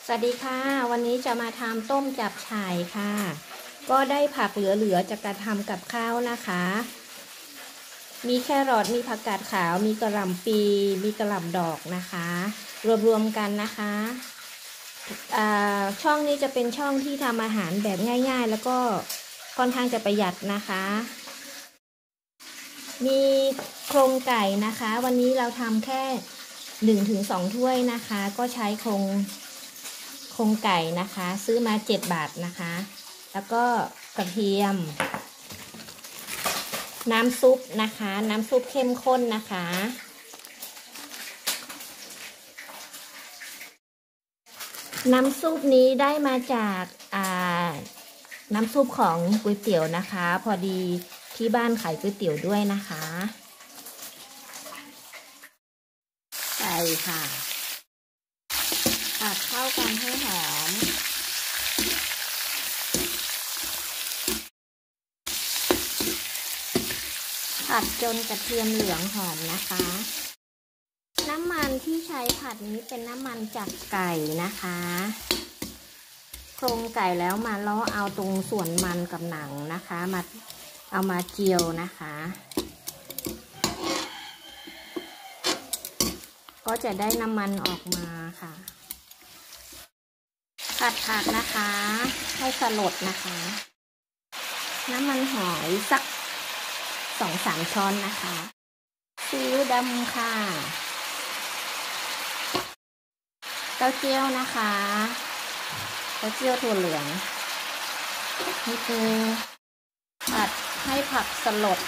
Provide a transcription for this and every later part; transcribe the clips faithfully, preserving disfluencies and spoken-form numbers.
สวัสดีค่ะวันนี้จะมาทำต้มจับฉ่ายค่ะก็ได้ผักเหลือๆจากการทำกับข้าวนะคะมีแครอทมีผักกาดขาวมีกระหล่ำปีมีกระหล่ำดอกนะคะรวมๆกันนะคะช่องนี้จะเป็นช่องที่ทำอาหารแบบง่ายๆแล้วก็ค่อนข้างจะประหยัดนะคะมีโครงไก่นะคะวันนี้เราทำแค่หนึ่งถึงสองถ้วยนะคะก็ใช้โครงโครงไก่นะคะซื้อมาเจ็ดบาทนะคะแล้วก็กระเทียมน้ำซุปนะคะน้ำซุปเข้มข้นนะคะน้ำซุปนี้ได้มาจากอ่าน้ำซุปของก๋วยเตี๋ยวนะคะพอดีที่บ้านขายก๋วยเตี๋ยวด้วยนะคะใส่ค่ะผัดเข้ากันให้หอมผัดจนกระเทียมเหลืองหอมนะคะน้ำมันที่ใช้ผัดนี้เป็นน้ำมันจากไก่นะคะโครงไก่แล้วมาล้อเอาตรงส่วนมันกับหนังนะคะมาเอามาเจียวนะคะก็จะได้น้ำมันออกมาค่ะผัดผักนะคะให้สลดนะคะน้ำมันหอยสักสองสามช้อนนะคะซีอิ๊วดำค่ะเต้าเจี้ยวนะคะเต้าเจี้ยวถั่วเหลืองนิดนึงผัดให้ผักสลด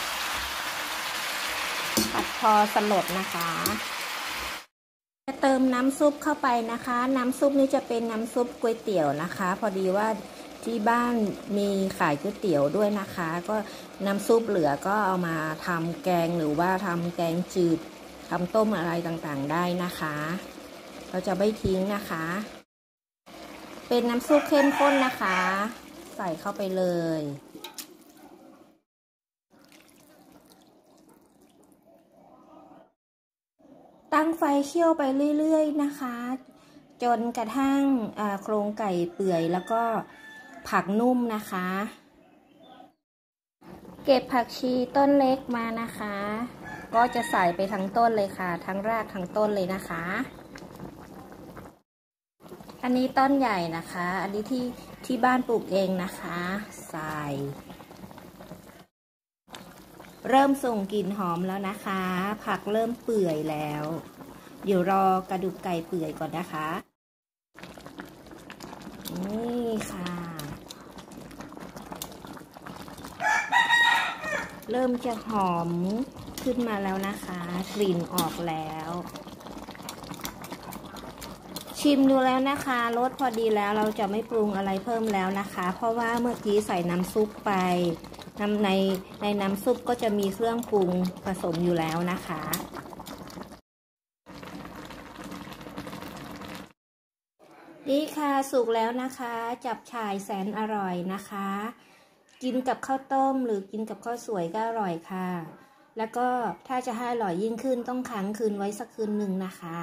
ผัดพอสลดนะคะจะเติมน้ำซุปเข้าไปนะคะน้ำซุปนี้จะเป็นน้ำซุปก๋วยเตี๋ยวนะคะพอดีว่าที่บ้านมีขายก๋วยเตี๋ยวด้วยนะคะก็น้ำซุปเหลือก็เอามาทำแกงหรือว่าทำแกงจืดทำต้มอะไรต่างๆได้นะคะเราจะไม่ทิ้งนะคะเป็นน้ำซุปเข้มข้นนะคะใส่เข้าไปเลยตั้งไฟเคี่ยวไปเรื่อยๆนะคะจนกระทั่งโครงไก่เปื่อยแล้วก็ผักนุ่มนะคะเก็บผักชีต้นเล็กมานะคะก็จะใส่ไปทั้งต้นเลยค่ะทั้งรากทั้งต้นเลยนะคะอันนี้ต้นใหญ่นะคะอันนี้ที่ที่บ้านปลูกเองนะคะใส่เริ่มส่งกลิ่นหอมแล้วนะคะผักเริ่มเปื่อยแล้วเดี๋ยวรอกระดูกไก่เปื่อยก่อนนะคะนี่ค่ะเริ่มจะหอมขึ้นมาแล้วนะคะกลิ่นออกแล้วชิมดูแล้วนะคะรสพอดีแล้วเราจะไม่ปรุงอะไรเพิ่มแล้วนะคะเพราะว่าเมื่อกี้ใส่น้ำซุปไปน้ำในในน้ำซุปก็จะมีเครื่องปรุงผสมอยู่แล้วนะคะนี่ค่ะสุกแล้วนะคะจับฉ่ายแสนอร่อยนะคะกินกับข้าวต้มหรือกินกับข้าวสวยก็อร่อยค่ะแล้วก็ถ้าจะให้อร่อยยิ่งขึ้นต้องค้างคืนไว้สักคืนหนึ่งนะคะ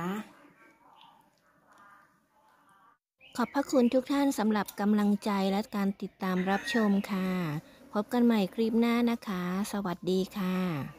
ขอบพระคุณทุกท่านสำหรับกำลังใจและการติดตามรับชมค่ะพบกันใหม่คลิปหน้านะคะสวัสดีค่ะ